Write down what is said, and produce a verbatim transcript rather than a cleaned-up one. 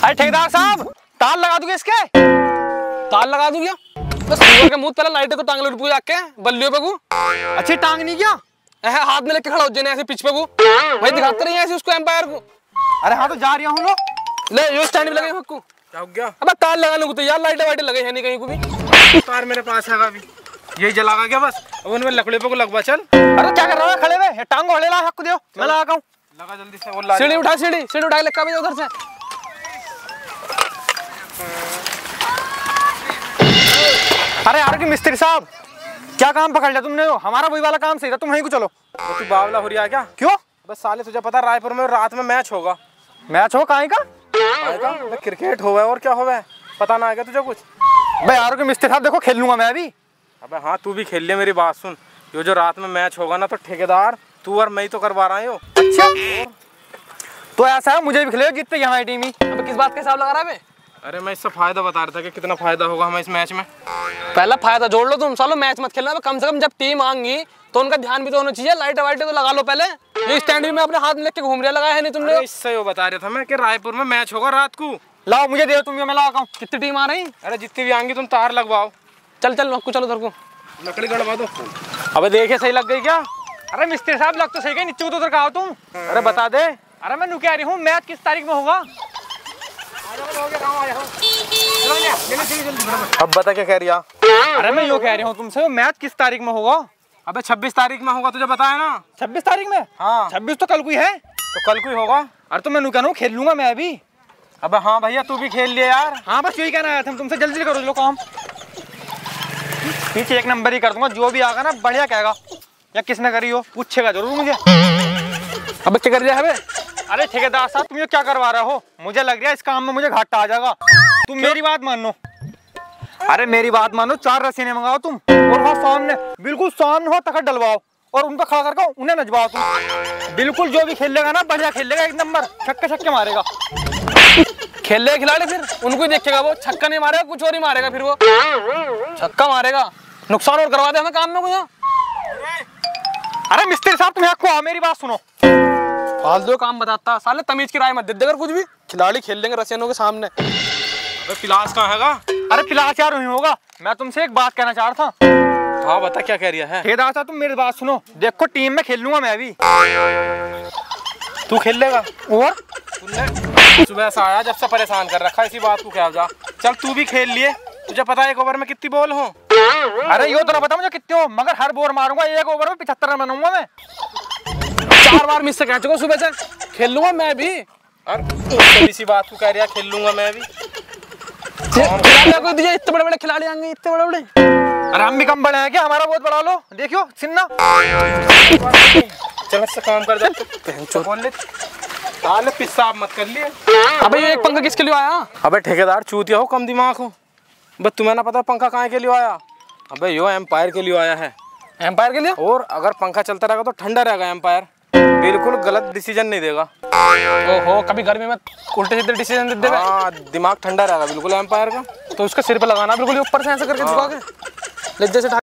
अरे ठेकेदार साहब, तार लगा दूंगे इसके? तार लगा दूं क्या? बस सुअर के मुंह पहले लाइट को टांग लो रुपये जाके बल्लियों पे को। अच्छी टांग नहीं क्या? ऐसे हाथ में लेके खड़ा हो जाने ऐसे पिच पे को। भाई दिखाते नहीं ऐसे उसको एम्पायर को। अरे हाँ तो जा रही हूँ लो। ले यो स्टैंड पे लगे हक्कू। क्या हो गया? अबे तार लगा लूंगा तो यार लाइटें वाइटें लगे है नहीं कहीं को भी। तार मेरे पास है अभी, यही जलागा क्या बस? अब उनमें लकड़े पे को लगवा चल। अरे क्या कर रहा है खड़े में? टांग को हड़े ला, हक दो मैं लगा हूँ। लगा जल्दी से। वो सीढ़ी उठा, सीढ़ी सीढ़ी उठा के लेकर आ उधर से। अरे यार कि मिस्त्री साहब, क्या काम पकड़ लिया तुमने? हमारा वही वाला काम सही था, तुम वहीं को चलो। तो तू बावला हो रहा है क्या? क्यों? बस साले तुझे पता रायपुर में रात में मैच होगा। मैच हो काहे का? का? क्रिकेट होगा और क्या होगा पता ना आएगा तुझे कुछ? भाई यार कि मिस्त्री साहब देखो, खेल लूंगा मैं अभी। अबे हाँ तू भी खेल ले, मेरी बात सुन। ये जो रात में मैच होगा ना तो ठेकेदार तू और मैं ही तो करवा रहा हूँ। अच्छा तो ऐसा है, मुझे भी खिलाओ जीतते ही हमारी टीम ही। अबे किस बात का हिसाब लगा रहा है? अरे मैं इससे फायदा बता रहा था कि कितना फायदा होगा हमें इस मैच में। पहला फायदा जोड़ लो तुम, सालो मैच मत खेलना। कम से कम जब टीम आएंगी तो उनका ध्यान भी तो होना चाहिए। लाइट वाइटें तो लगा लो पहले। ये स्टैंड भी मैं अपने हाथ में लेके घूम रहा लगाया है नहीं तुमने? इससे वो बता रहा था मैं कि रायपुर में मैच होगा रात को। लाओ मुझे दे, तुम मैं लगाऊं। कितनी टीम आ रही? अरे जितनी भी आएंगी तुम तार लगवाओ। चल चल नक्कू चलो उधर को। लकड़ी गड़वा दो। अबे देखे सही लग गई क्या? अरे मिस्त्री साहब लग तो सही गई, नीचे उतर का हो तुम। अरे बता दे। अरे मैं नुके आ रही हूँ, मैच किस तारीख में होगा? अब बता क्या कह रही है? अरे मैं यो कह रही हूँ तुमसे, मैच किस तारीख में होगा? अबे छब्बीस तारीख में होगा, तुझे बताया ना। छब्बीस तारीख में? हाँ छब्बीस तो कल को ही है। तो कल को ही होगा। अरे तो मैं नुका हूँ, खेल लूंगा मैं अभी। अबे हाँ भैया तू भी खेल लिया यार। हाँ बस यही कहना आया था हम तुमसे, जल्दी करो लो काम। पीछे एक नंबर ही कर दूंगा, जो भी आगा ना बढ़िया कहेगा। या किसने करी हो पूछेगा जरूर मुझे। अबे क्या कर रहा है? अरे ठेकेदार साहब तुम ये क्या करवा रहे हो? मुझे लग रहा है इस काम में मुझे घाटा आ जाएगा। तुम मेरी बात मानो। अरे मेरी बात मानो, चार रसीने मंगाओ तुम और वहाँ सामने बिल्कुल सामने हो तखत डलवाओ और उन पर खड़ा करके उन्हें नचवाओ तुम। बिल्कुल जो भी खेलेगा ना बढ़िया खेलेगा, एक नंबर छक्के छक्के मारेगा। खेल ले खिलाड़ी, फिर उनको ही देखेगा। वो छक्का नहीं मारेगा, कुछ और ही मारेगा। फिर वो छक्का मारेगा, नुकसान और करवा दे हमें काम में कुछ। अरे मिस्त्री साहब तुम यहाँ को आओ, मेरी बात सुनो। फालतू काम बताता साले, तमीज की राय मत दे देकर कुछ भी। खिलाड़ी खेल लेंगे रसियनों के सामने। अबे पिलास कहाँ हैगा? अरे पिलास यार नहीं होगा। मैं तुमसे एक बात कहना चाह रहा था। हाँ बता क्या कह रही है? ठेकेदार साहब तुम मेरी बात सुनो, देखो टीम में खेल लूंगा मैं अभी। तू खेल लेगा? और सुबह से आया जब से परेशान कर रखा, इसी बात को क्या जा। चल तू भी खेल लिए। तुझे पता है एक ओवर में कितनी बॉल हो? अरे यो तो ना बता मुझे कितने हो, मगर हर बॉल मारूंगा एक ओवर में पिछहत्तर रन बनाऊंगा मैं। चार बार मिस से कह चुका सुबह से खेल लूंगा मैं भी। अरे इसी बात को कह रही है खेल लूंगा मैं भी। खिलाड़ी को दिए, इतने बड़े बड़े खिलाड़ी आएंगे, इतने बड़े बड़े। अरे हम भी कम बड़े हैं क्या? हमारा बहुत बड़ा लो, देखियो सिन्ना। चल इससे काम कर जा। बोल ले साले पिस्साब मत कर लिए। अबे ये एक पंखा किसके लिए आया? अबे ठेकेदार चूतिया हो, कम दिमाग हो। बस तुम्हें ना पता पंखा कहाँ के लिए आया? अबे यो एम्पायर के लिए आया है। एम्पायर के लिए? और अगर पंखा चलता रहेगा तो ठंडा रहेगा एम्पायर, बिल्कुल गलत डिसीजन नहीं देगा। ओहो, कभी गर्मी में उल्टे सीधे डिसीजन दे देगा। हाँ दिमाग ठंडा रहेगा बिल्कुल एम्पायर का। तो उसका सिर पे लगाना बिल्कुल ऊपर से ऐसे करके झुका के, जैसे